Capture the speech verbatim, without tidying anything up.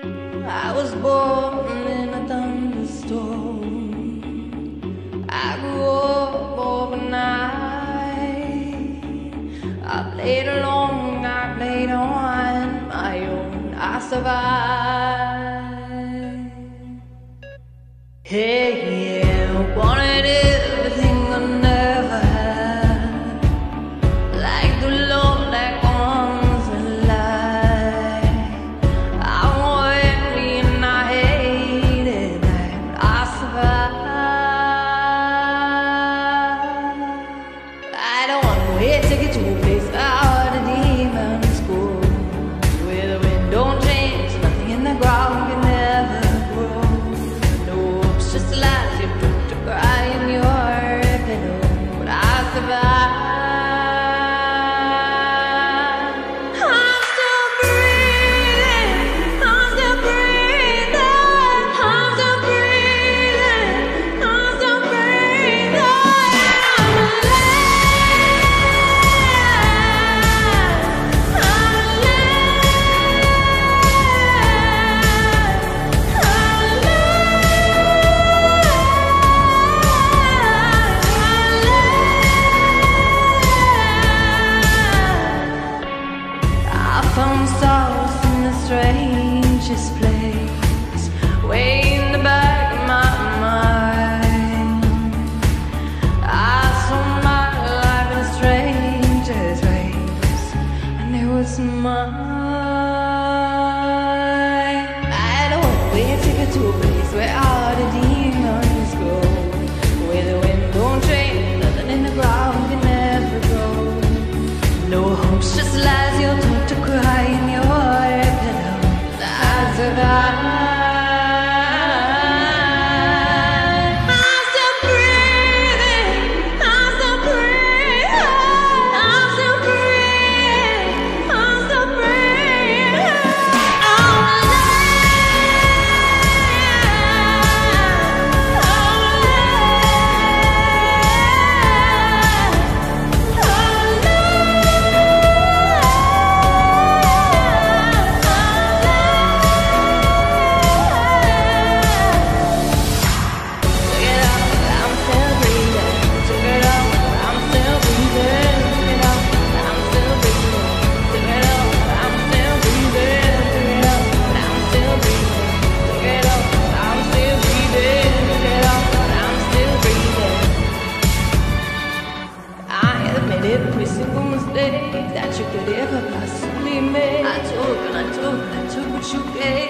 I was born in a thunderstorm. I grew up overnight. I played along, I played on my own. I survived. Hey, yeah, wanted everything I never had, like the love that comes alive. I want envy and I hated that. I survived. I don't want no head ticket to a place where all the demons go, where the wind don't change, nothing in the ground can never grow. No, it's just lies you put to cry in your pillow. But I survived. I'm still breathing, I'm still breathing, I'm still breathing, I'm still breathing. I'm I found solace in the strangest place, way in the back of my mind. I saw my life in a stranger's ways, and it was mine. I don't want to take it to a place where all the demons go, where the wind don't change, nothing in the ground can never grow. No hopes, just lies you're taught to cry in your pillow. I survived. I'm still breathing, I'm still breathing, I'm still breathing, I'm still breathing. I'm every single mistake that you could ever possibly make, I took and I took and I took what you gave.